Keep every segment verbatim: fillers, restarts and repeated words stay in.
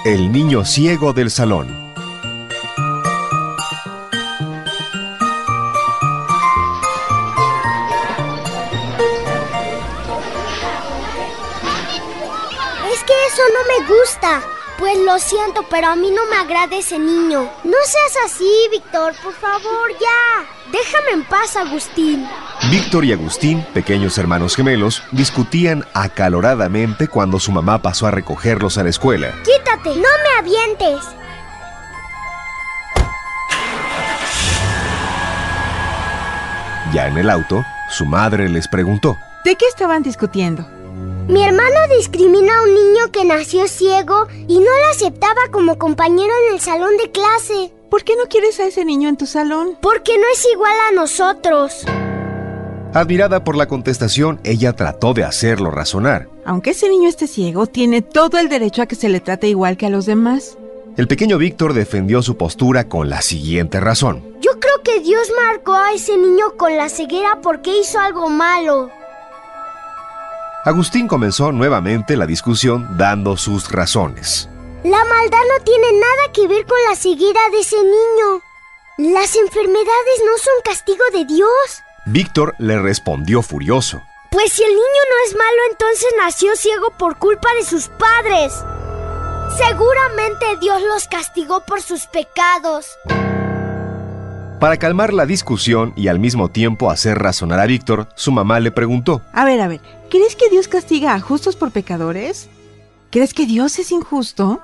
El niño ciego del salón. Es que eso no me gusta. Pues lo siento, pero a mí no me agrada ese niño. No seas así, Víctor, por favor, ya. Déjame en paz, Agustín. Víctor y Agustín, pequeños hermanos gemelos, discutían acaloradamente cuando su mamá pasó a recogerlos a la escuela. ¡Quítate! ¡No me avientes! Ya en el auto, su madre les preguntó: ¿de qué estaban discutiendo? Mi hermano discrimina a un niño que nació ciego y no lo aceptaba como compañero en el salón de clase. ¿Por qué no quieres a ese niño en tu salón? Porque no es igual a nosotros. Admirada por la contestación, ella trató de hacerlo razonar. Aunque ese niño esté ciego, tiene todo el derecho a que se le trate igual que a los demás. El pequeño Víctor defendió su postura con la siguiente razón: yo creo que Dios marcó a ese niño con la ceguera porque hizo algo malo. Agustín comenzó nuevamente la discusión dando sus razones. La maldad no tiene nada que ver con la ceguera de ese niño. Las enfermedades no son castigo de Dios. Víctor le respondió furioso: pues si el niño no es malo, entonces nació ciego por culpa de sus padres. Seguramente Dios los castigó por sus pecados. Para calmar la discusión y al mismo tiempo hacer razonar a Víctor, su mamá le preguntó: A ver, a ver, ¿crees que Dios castiga a justos por pecadores? ¿Crees que Dios es injusto?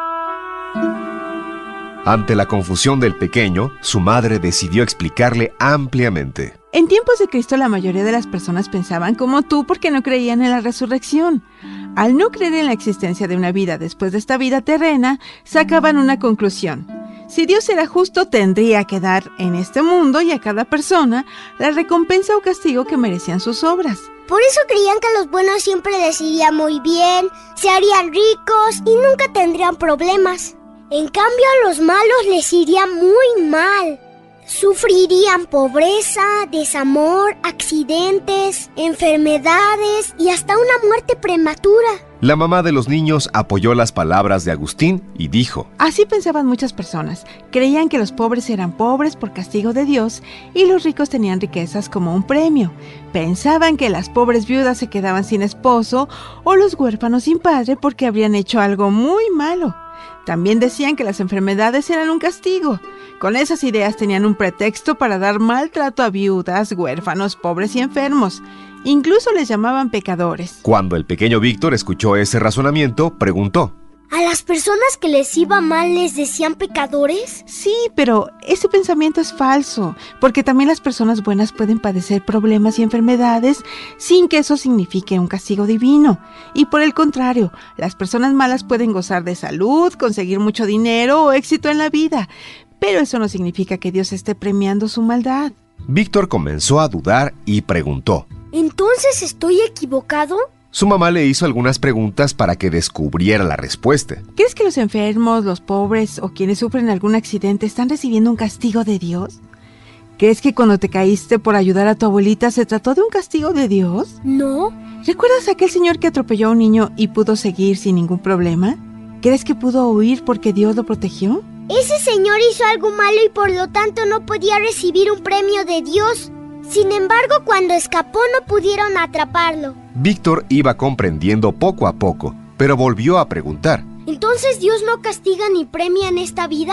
Ante la confusión del pequeño, su madre decidió explicarle ampliamente. En tiempos de Cristo, la mayoría de las personas pensaban como tú porque no creían en la resurrección. Al no creer en la existencia de una vida después de esta vida terrena, sacaban una conclusión: si Dios era justo, tendría que dar en este mundo y a cada persona la recompensa o castigo que merecían sus obras. Por eso creían que a los buenos siempre les iría muy bien, se harían ricos y nunca tendrían problemas. En cambio, a los malos les iría muy mal. Sufrirían pobreza, desamor, accidentes, enfermedades y hasta una muerte prematura. La mamá de los niños apoyó las palabras de Agustín y dijo: así pensaban muchas personas. Creían que los pobres eran pobres por castigo de Dios y los ricos tenían riquezas como un premio. Pensaban que las pobres viudas se quedaban sin esposo o los huérfanos sin padre porque habrían hecho algo muy malo. También decían que las enfermedades eran un castigo. Con esas ideas tenían un pretexto para dar maltrato a viudas, huérfanos, pobres y enfermos. Incluso les llamaban pecadores. Cuando el pequeño Víctor escuchó ese razonamiento, preguntó: ¿a las personas que les iba mal les decían pecadores? Sí, pero ese pensamiento es falso, porque también las personas buenas pueden padecer problemas y enfermedades sin que eso signifique un castigo divino. Y por el contrario, las personas malas pueden gozar de salud, conseguir mucho dinero o éxito en la vida, pero eso no significa que Dios esté premiando su maldad. Víctor comenzó a dudar y preguntó: ¿entonces estoy equivocado? Su mamá le hizo algunas preguntas para que descubriera la respuesta. ¿Crees que los enfermos, los pobres o quienes sufren algún accidente están recibiendo un castigo de Dios? ¿Crees que cuando te caíste por ayudar a tu abuelita se trató de un castigo de Dios? No. ¿Recuerdas a aquel señor que atropelló a un niño y pudo seguir sin ningún problema? ¿Crees que pudo huir porque Dios lo protegió? Ese señor hizo algo malo y por lo tanto no podía recibir un premio de Dios. Sin embargo, cuando escapó no pudieron atraparlo. Víctor iba comprendiendo poco a poco, pero volvió a preguntar: ¿entonces Dios no castiga ni premia en esta vida?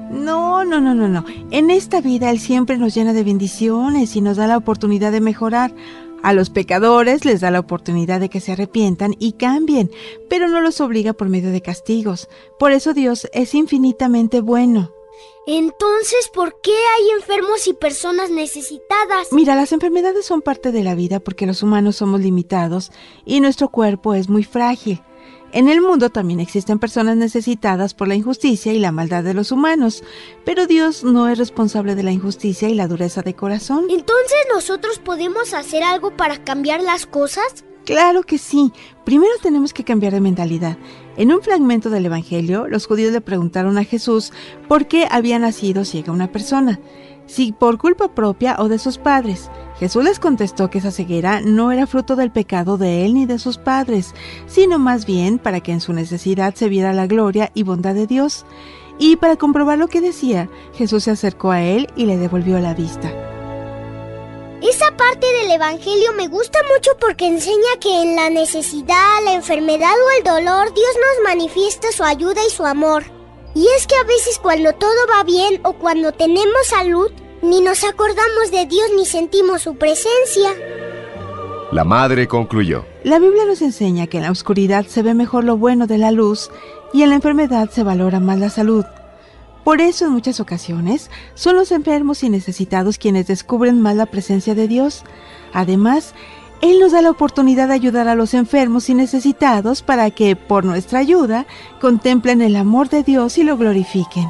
No, no, no, no, no. En esta vida Él siempre nos llena de bendiciones y nos da la oportunidad de mejorar. A los pecadores les da la oportunidad de que se arrepientan y cambien, pero no los obliga por medio de castigos. Por eso Dios es infinitamente bueno. Entonces, ¿por qué hay enfermos y personas necesitadas? Mira, las enfermedades son parte de la vida porque los humanos somos limitados y nuestro cuerpo es muy frágil. En el mundo también existen personas necesitadas por la injusticia y la maldad de los humanos, pero Dios no es responsable de la injusticia y la dureza de corazón. ¿Entonces nosotros podemos hacer algo para cambiar las cosas? Claro que sí. Primero tenemos que cambiar de mentalidad. En un fragmento del Evangelio, los judíos le preguntaron a Jesús por qué había nacido ciega una persona. si por culpa propia o de sus padres. Jesús les contestó que esa ceguera no era fruto del pecado de él ni de sus padres, sino más bien para que en su necesidad se viera la gloria y bondad de Dios. Y para comprobar lo que decía, Jesús se acercó a él y le devolvió la vista. Esa parte del Evangelio me gusta mucho porque enseña que en la necesidad, la enfermedad o el dolor, Dios nos manifiesta su ayuda y su amor. Y es que a veces cuando todo va bien o cuando tenemos salud, ni nos acordamos de Dios ni sentimos su presencia. La madre concluyó. La Biblia nos enseña que en la oscuridad se ve mejor lo bueno de la luz y en la enfermedad se valora más la salud. Por eso en muchas ocasiones son los enfermos y necesitados quienes descubren más la presencia de Dios. Además, Él nos da la oportunidad de ayudar a los enfermos y necesitados para que, por nuestra ayuda, contemplen el amor de Dios y lo glorifiquen.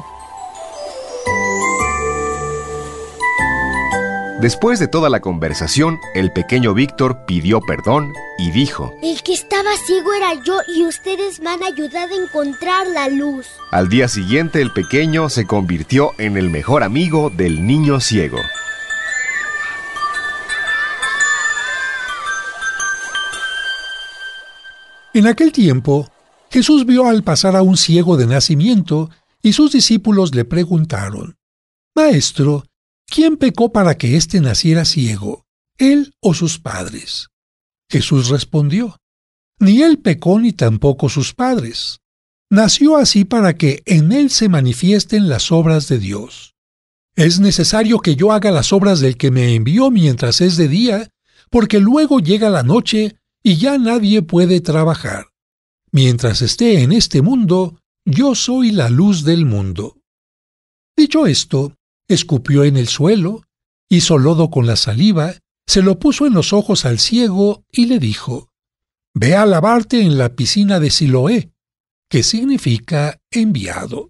Después de toda la conversación, el pequeño Víctor pidió perdón y dijo: El que estaba ciego era yo y ustedes me han ayudado a encontrar la luz. Al día siguiente, el pequeño se convirtió en el mejor amigo del niño ciego. En aquel tiempo, Jesús vio al pasar a un ciego de nacimiento y sus discípulos le preguntaron: Maestro, ¿quién pecó para que éste naciera ciego, él o sus padres? Jesús respondió: Ni él pecó ni tampoco sus padres. Nació así para que en él se manifiesten las obras de Dios. Es necesario que yo haga las obras del que me envió mientras es de día, porque luego llega la noche y ya nadie puede trabajar. Mientras esté en este mundo, yo soy la luz del mundo. Dicho esto, escupió en el suelo, hizo lodo con la saliva, se lo puso en los ojos al ciego y le dijo: Ve a lavarte en la piscina de Siloé, que significa enviado.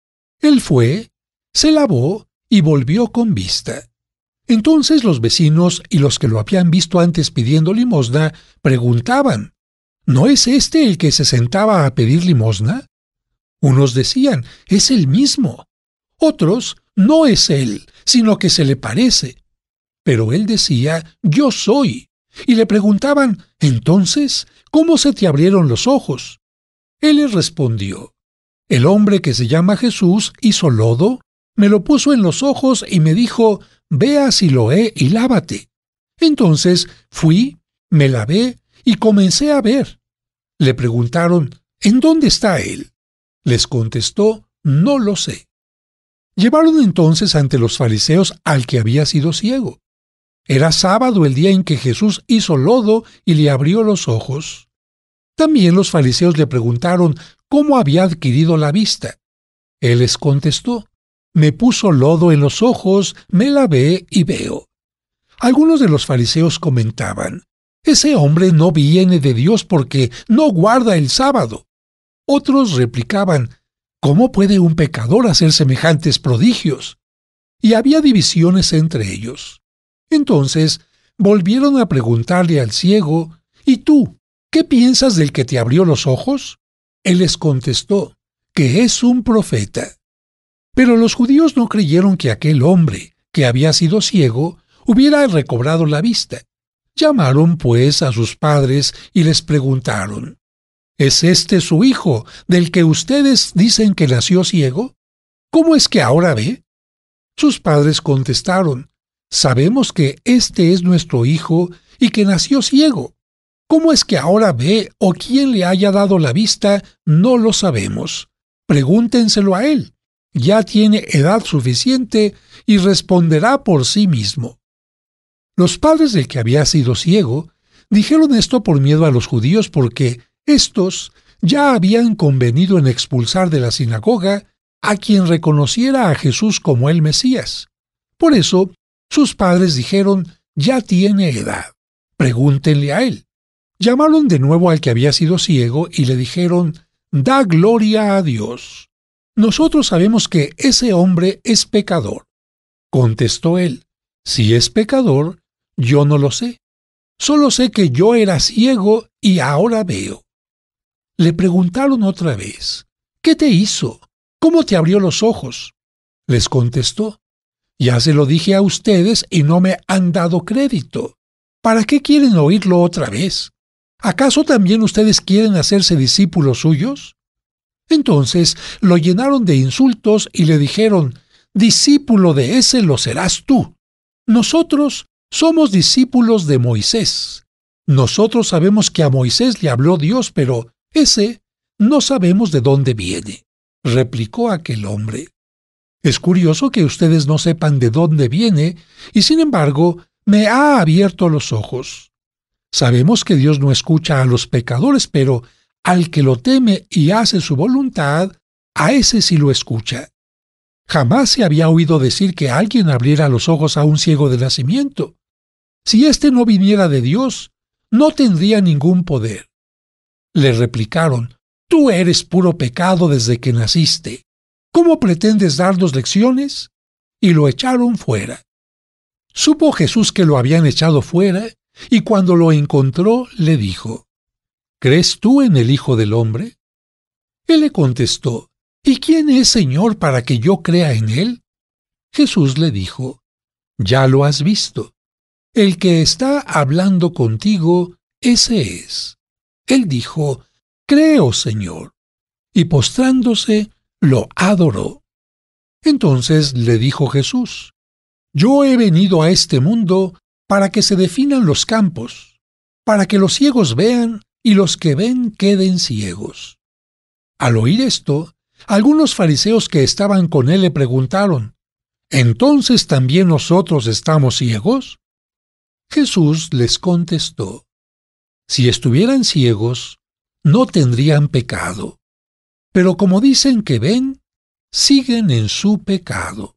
Él fue, se lavó y volvió con vista. Entonces los vecinos y los que lo habían visto antes pidiendo limosna preguntaban: ¿No es este el que se sentaba a pedir limosna? Unos decían: es el mismo. Otros: no es él, sino que se le parece. Pero él decía: yo soy. Y le preguntaban: entonces, ¿cómo se te abrieron los ojos? Él les respondió: el hombre que se llama Jesús hizo lodo, me lo puso en los ojos y me dijo: ve a Siloé y lávate. Entonces fui, me lavé y comencé a ver. Le preguntaron: ¿en dónde está él? Les contestó: no lo sé. Llevaron entonces ante los fariseos al que había sido ciego. Era sábado el día en que Jesús hizo lodo y le abrió los ojos. También los fariseos le preguntaron cómo había adquirido la vista. Él les contestó: me puso lodo en los ojos, me lavé y veo. Algunos de los fariseos comentaban: ese hombre no viene de Dios porque no guarda el sábado. Otros replicaban: ¿cómo puede un pecador hacer semejantes prodigios? Y había divisiones entre ellos. Entonces volvieron a preguntarle al ciego: ¿y tú, qué piensas del que te abrió los ojos? Él les contestó: que es un profeta. Pero los judíos no creyeron que aquel hombre, que había sido ciego, hubiera recobrado la vista. Llamaron pues a sus padres y les preguntaron: ¿es este su hijo, del que ustedes dicen que nació ciego? ¿Cómo es que ahora ve? Sus padres contestaron: sabemos que este es nuestro hijo y que nació ciego. ¿Cómo es que ahora ve o quién le haya dado la vista? No lo sabemos. Pregúntenselo a él. Ya tiene edad suficiente y responderá por sí mismo. Los padres del que había sido ciego dijeron esto por miedo a los judíos, porque éstos ya habían convenido en expulsar de la sinagoga a quien reconociera a Jesús como el Mesías. Por eso, sus padres dijeron: ya tiene edad, pregúntenle a él. Llamaron de nuevo al que había sido ciego y le dijeron: da gloria a Dios. Nosotros sabemos que ese hombre es pecador. Contestó él: si es pecador, yo no lo sé. Solo sé que yo era ciego y ahora veo. Le preguntaron otra vez: ¿qué te hizo? ¿Cómo te abrió los ojos? Les contestó: Ya se lo dije a ustedes y no me han dado crédito. ¿Para qué quieren oírlo otra vez? ¿Acaso también ustedes quieren hacerse discípulos suyos? Entonces lo llenaron de insultos y le dijeron: discípulo de ese lo serás tú. Nosotros somos discípulos de Moisés. Nosotros sabemos que a Moisés le habló Dios, pero ese no sabemos de dónde viene, replicó aquel hombre. Es curioso que ustedes no sepan de dónde viene, y sin embargo, me ha abierto los ojos. Sabemos que Dios no escucha a los pecadores, pero al que lo teme y hace su voluntad, a ese sí lo escucha. Jamás se había oído decir que alguien abriera los ojos a un ciego de nacimiento. Si éste no viniera de Dios, no tendría ningún poder. Le replicaron: tú eres puro pecado desde que naciste. ¿Cómo pretendes darnos lecciones? Y lo echaron fuera. Supo Jesús que lo habían echado fuera, y cuando lo encontró, le dijo: ¿crees tú en el Hijo del Hombre? Él le contestó: ¿y quién es, Señor, para que yo crea en él? Jesús le dijo: ya lo has visto. El que está hablando contigo, ese es. Él dijo: creo, Señor. Y postrándose, lo adoró. Entonces le dijo Jesús: yo he venido a este mundo para que se definan los campos, para que los ciegos vean y los que ven queden ciegos. Al oír esto, algunos fariseos que estaban con él le preguntaron: ¿entonces también nosotros estamos ciegos? Jesús les contestó: si estuvieran ciegos, no tendrían pecado. Pero como dicen que ven, siguen en su pecado.